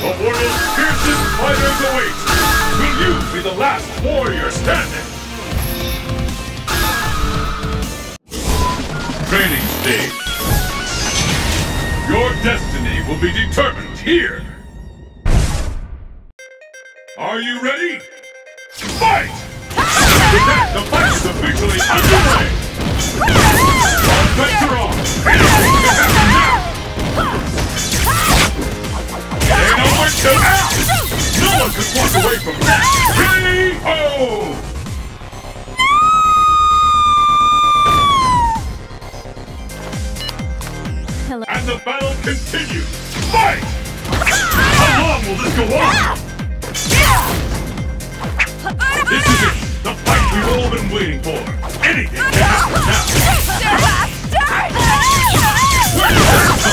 The world's fiercest fighters await! Will you be the last warrior standing? Training stage. Your destiny will be determined here! Are you ready? Fight! The fight is officially underway! All bets are on! Anything can happen now! Ain't no one to act! No one can walk away from that! K.O. Hello. And the battle continues! Fight! How long will this go on? This is it! The fight we've all been waiting for! Anything can happen now!